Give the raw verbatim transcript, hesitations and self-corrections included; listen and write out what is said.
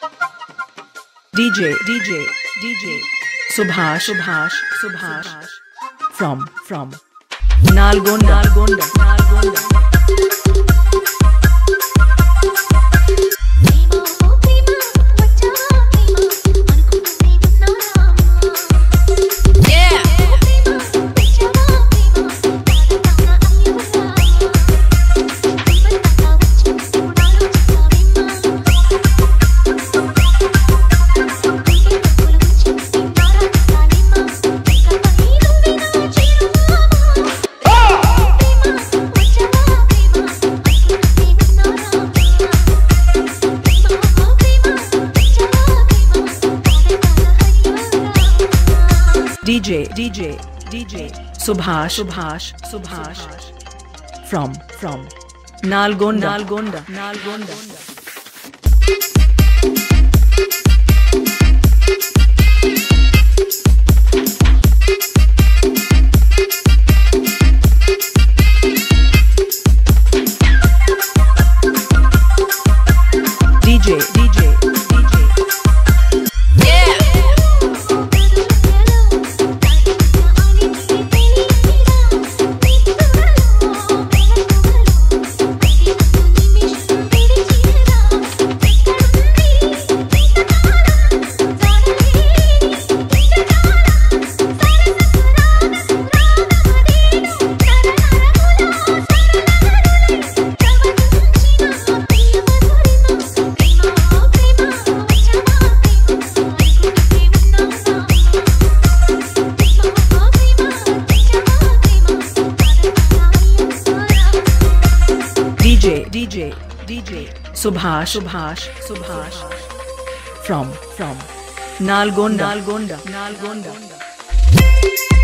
D J D J D J Subhash Subhash Subhash from from Nalgonda Nalgonda Nalgonda D J D J D J Subhash Subhash Subhash from from Nalgonda Nalgonda Nalgonda D J D J D J D J D J Subhash Subhash Subhash from from Nalgonda Nalgonda Nalgonda